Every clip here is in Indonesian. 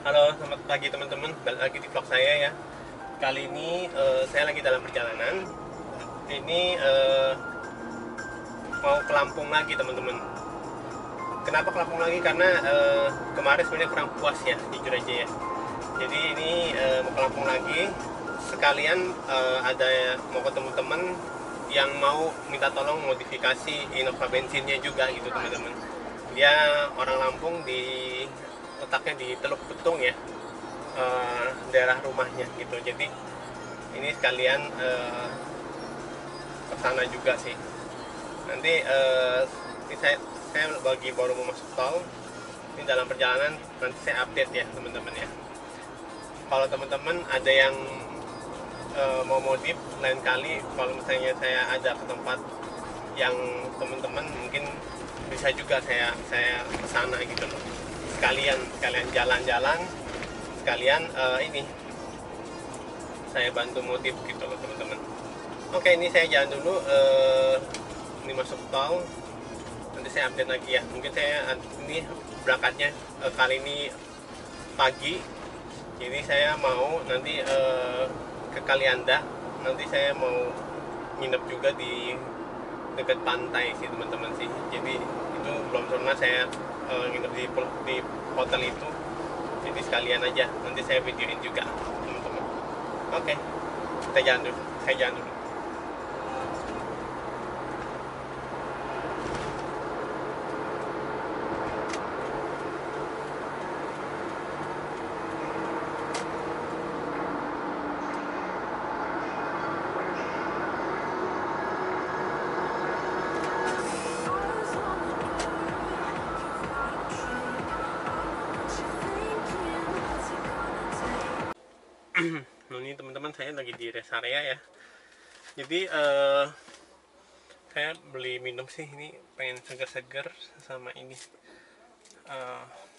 Halo, selamat pagi teman-teman. Balik lagi di vlog saya ya. Kali ini saya lagi dalam perjalanan. Ini mau ke Lampung lagi teman-teman. Kenapa ke Lampung lagi? Karena kemarin sebenarnya kurang puas ya, jujur aja ya. Jadi ini mau ke Lampung lagi. Sekalian ada mau ketemu teman yang mau minta tolong modifikasi Innova bensinnya juga gitu teman-teman. Dia orang Lampung, di letaknya di Teluk Betung ya, daerah rumahnya gitu. Jadi ini sekalian ke sana juga sih. Nanti ini saya bagi baru mau masuk tol. Ini dalam perjalanan nanti saya update ya teman-teman ya. Kalau teman-teman ada yang mau modif, lain kali kalau misalnya saya ada ke tempat yang teman-teman mungkin bisa juga saya ke sana gitu loh. Sekalian jalan-jalan, sekalian ini saya bantu modif gitu loh teman-teman. Oke, ini saya jalan dulu, ini masuk tol, nanti saya update lagi ya. Mungkin saya ini berangkatnya kali ini pagi, jadi saya mau nanti ke Kalianda, nanti saya mau nginep juga di dekat pantai sih teman-teman sih. Jadi itu belum pernah saya nginep di hotel itu, jadi sekalian aja nanti saya videoin juga teman-teman. Oke, kita jalan dulu, saya jalan dulu. Nah ini teman-teman, saya lagi di rest area ya. Jadi saya beli minum sih, ini pengen seger-seger sama ini eh,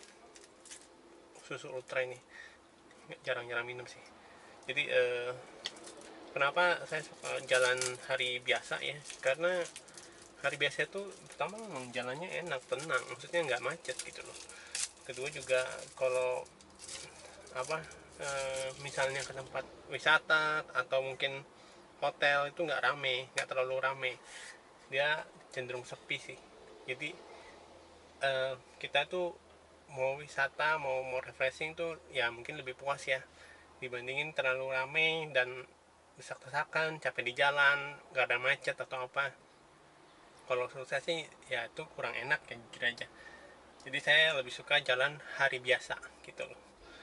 susu ultra ini. Jarang-jarang minum sih. Jadi kenapa saya suka jalan hari biasa ya? Karena hari biasa itu pertama jalannya enak, tenang, maksudnya nggak macet gitu loh. Kedua juga kalau apa misalnya ke tempat wisata atau mungkin hotel itu nggak terlalu rame, dia cenderung sepi sih. Jadi kita tuh mau wisata, mau refreshing tuh ya mungkin lebih puas ya, dibandingin terlalu rame dan desak-desakan, capek di jalan, nggak ada macet atau apa. Kalau menurut saya sih ya itu kurang enak ya, jujur aja. Jadi saya lebih suka jalan hari biasa gitu loh.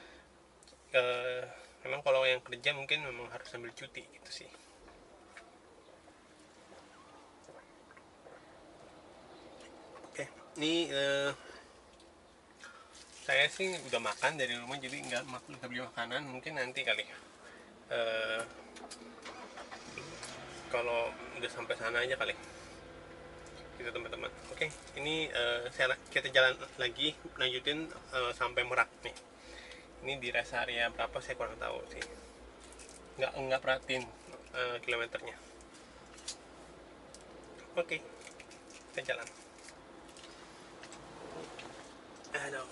Memang kalau yang kerja mungkin memang harus ambil cuti gitu sih. Oke, ini saya sih udah makan dari rumah, jadi nggak beli makanan. Mungkin nanti kali ya, kalau udah sampai sana aja kali gitu teman-teman. Oke, ini kita jalan lagi, lanjutin sampai Merak nih. Ini di rest area berapa saya kurang tahu sih, nggak perhatiin kilometernya. Oke, kita jalan. Aduh.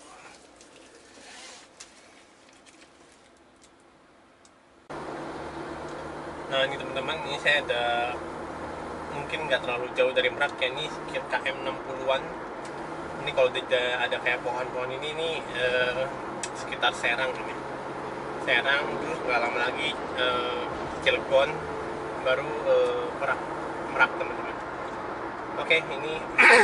Nah ini teman-teman, ini saya ada mungkin nggak terlalu jauh dari Merak ya, ini sekitar KM 60-an. Ini kalau ada kayak pohon-pohon ini sekitar Serang ini. Serang, terus nggak lama lagi Cilegon, baru Merak teman-teman. Oke, ini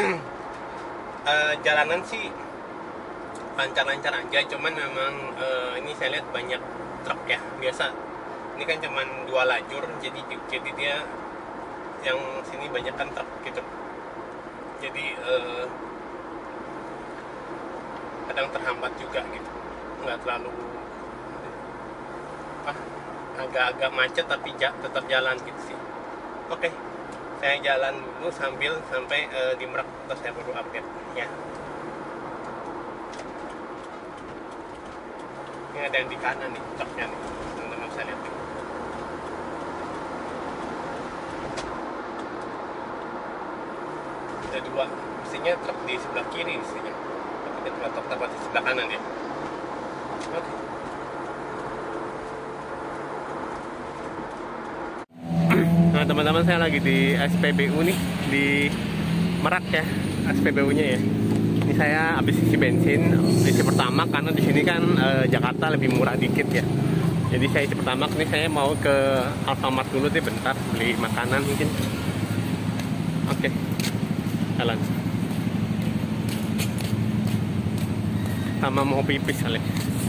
jalanan sih lancar-lancar aja, cuman memang ini saya lihat banyak truk ya. Biasa ini kan cuman 2 lajur, jadi dia yang sini banyak kan truk gitu. Jadi kadang terhambat juga gitu, nggak terlalu agak-agak macet tapi tetap jalan gitu sih. Oke, saya jalan dulu sambil sampai di Merak, terus saya baru update ya. Ini ada yang di kanan nih truknya nih, teman-teman bisa lihat nih. Ada 2, mestinya truk di sebelah kiri mestinya, tapi truk tepat di sebelah kanan ya. Oke. Nah teman-teman, saya lagi di SPBU nih, di Merak ya, SPBU-nya ya. Ini saya habis isi bensin, isi pertama karena di sini kan Jakarta lebih murah dikit ya. Jadi saya isi pertama, ini saya mau ke Alfamart dulu deh bentar, beli makanan mungkin. Oke, jalan. Sama mau pipis kali.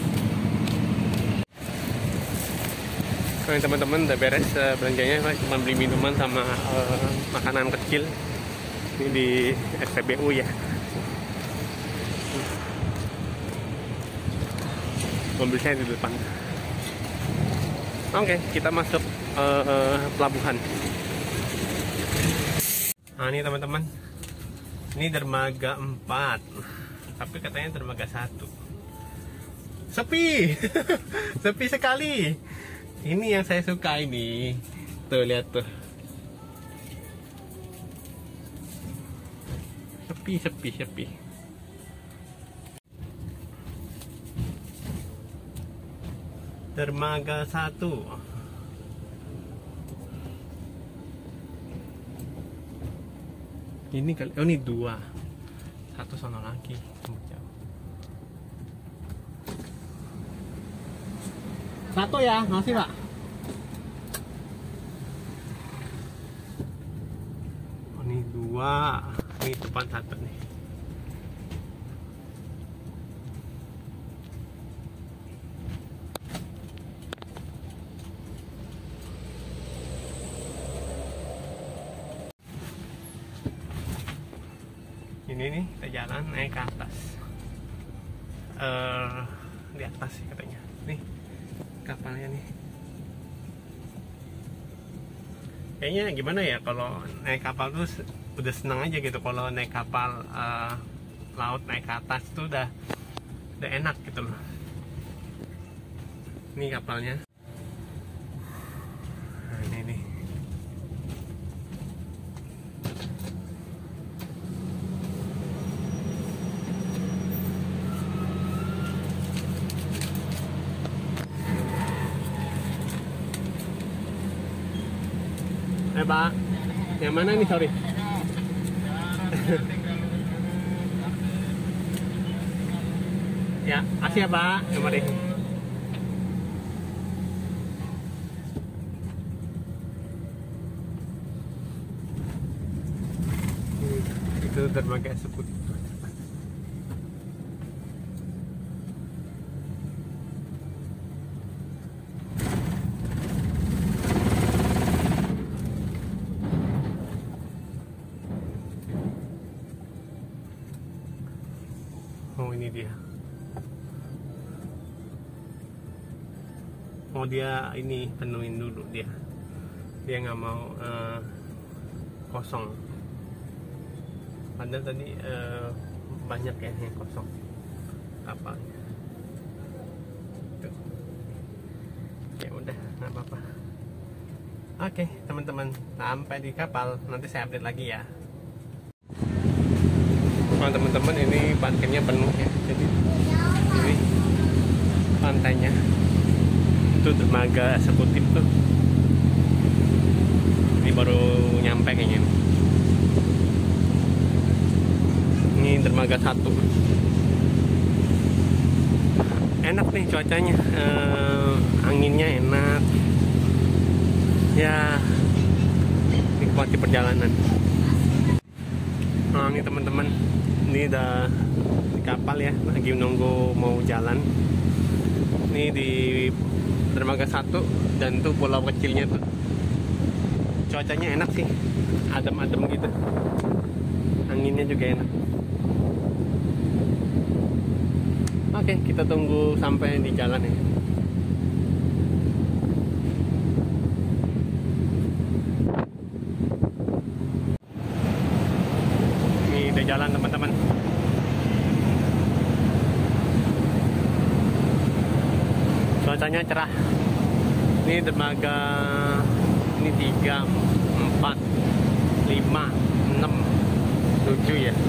Kalau teman-teman udah beres belanjanya, cuma beli minuman sama makanan kecil. Ini di SPBU ya. Mobil saya di depan. Oke, kita masuk pelabuhan. Nah ini teman-teman, ini dermaga 4, tapi katanya dermaga 1. Sepi. Sepi sekali. Ini yang saya suka ini. Tuh lihat tuh. Sepi. Dermaga 1. Ini kali, oh ini 2. 1 sana lagi. Satu ya, masih Pak. Oh, ini 2. Ini depan 1 nih. Ini nih kita jalan naik ke atas. Di atas sih katanya. Nih kapalnya nih. Kayaknya gimana ya, kalau naik kapal tuh udah senang aja gitu. Kalau naik kapal laut naik ke atas tuh udah enak gitu loh. Ini kapalnya. Nah, ini nih. Pak, yang mana nih, sorry? Ya, kasih ya Pak. Coba deh. Itu dermaga eksekutif. Oh ini dia. Oh dia ini penuhin dulu dia. Dia nggak mau kosong. Padahal tadi banyak ya yang kosong kapalnya. Tuh. Ya udah nggak apa-apa. Oke teman-teman, sampai di kapal nanti saya update lagi ya. Nah teman-teman, ini parkirnya penuh ya, jadi ini pantainya itu dermaga eksekutif tuh. Ini baru nyampe kayaknya. Ini dermaga 1. Enak nih cuacanya, anginnya enak ya, nikmati perjalanan. Nah ini teman-teman, ini udah di kapal ya, lagi nunggu mau jalan. Ini di dermaga 1 dan tuh pulau kecilnya tuh. Cuacanya enak sih, adem-adem gitu. Anginnya juga enak. Oke, kita tunggu sampai di jalan ya. Jalan teman-teman. Cuacanya cerah. Ini dermaga ini 3, 4, 5, 6, 7 ya.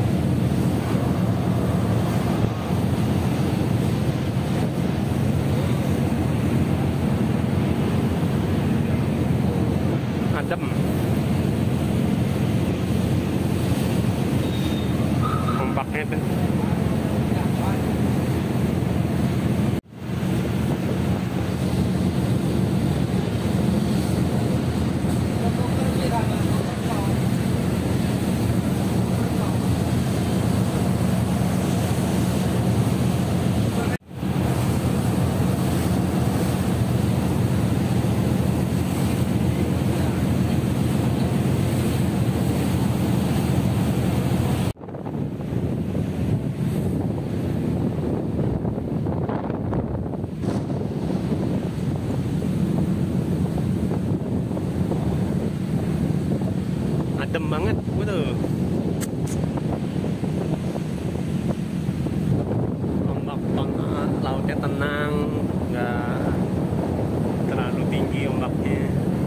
Waduh, ombak tenang, lautnya tenang, nggak terlalu tinggi ombaknya.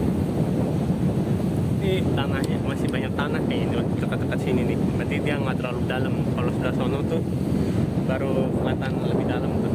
Ini tanahnya masih banyak tanah kayaknya dekat-dekat sini nih, berarti dia nggak terlalu dalam. Kalau sudah sono tuh baru kelihatan lebih dalam tuh.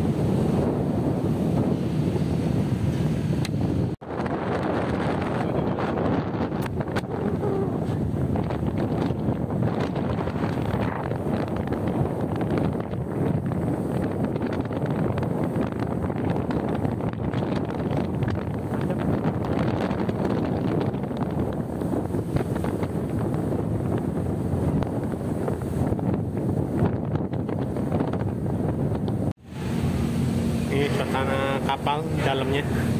Ini suasana kapal di dalamnya.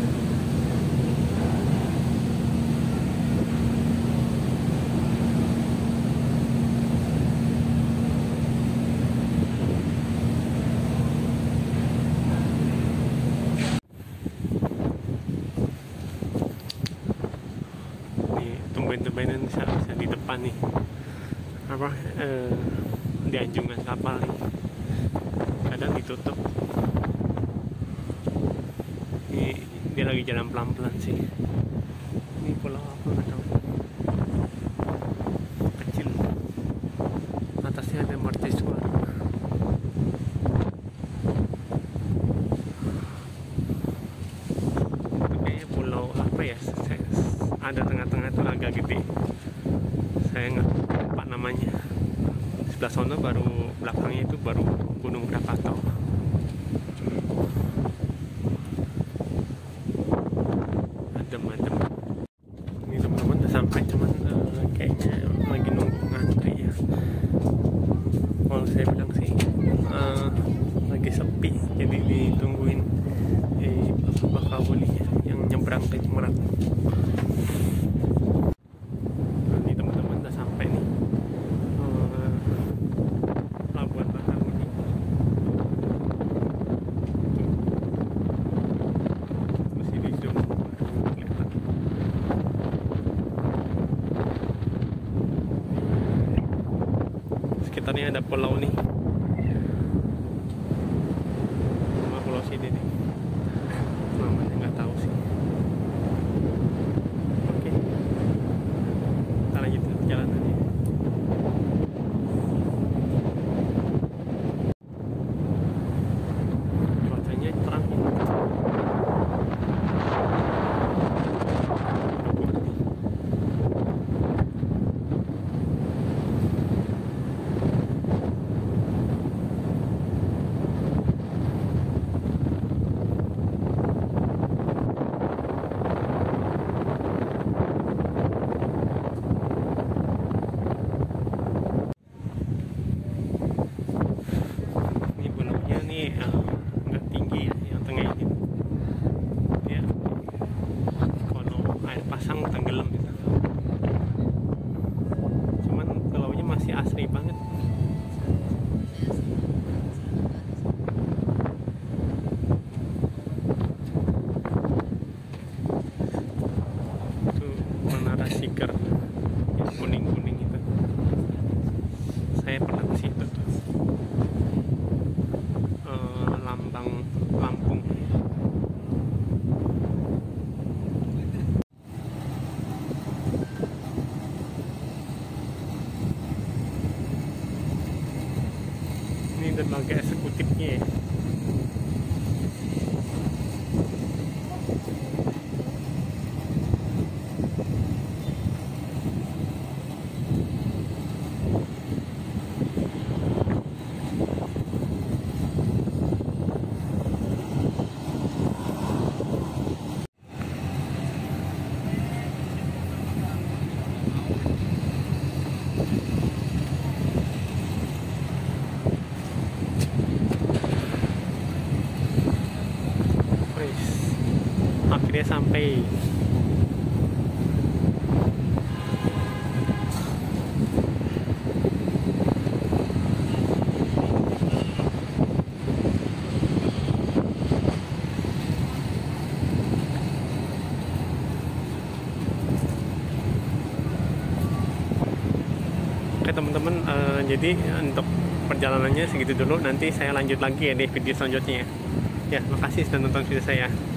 Nih tumben-tumbenan bisa di depan nih. Apa di anjungan kapal nih. Kadang ditutup. Dia lagi jalan pelan-pelan sih. Ini pulau apa nggak tahu, kecil, atasnya ada mercusuar. Itu kayaknya pulau apa ya, ada tengah-tengah itu agak gede, saya nggak lupa namanya. Sebelah sana baru belakangnya itu baru Gunung Krakatau. Ini teman-teman udah sampai, cuman kayaknya lagi nunggu ngantri ya. Kalau saya bilang sih lagi sepi, jadi ditungguin Bapak Bakahuni yang nyebrang ke Merak. Ini teman-teman udah sampai nih, Pelabuhan Bakahuni. Masih di zoom. Sekitarnya ada pulau nih, sama pulau sini nih, namanya nggak tahu sih. Oke, kita lanjutin perjalanannya. Cuacanya terang. Nggak tinggi ya, yang tengah ini ya, kalau air pasang tenggelam gitu. Cuman pulaunya masih asri banget. Itu Menara Sigar yang kuning-kuning itu, saya pernah ke situ tuh. Lambang Lampung. Ini dermaga eksekutifnya ya. Akhirnya sampai. teman-teman, jadi untuk perjalanannya segitu dulu, nanti saya lanjut lagi ya di video selanjutnya ya. Ya, makasih sudah nonton video saya.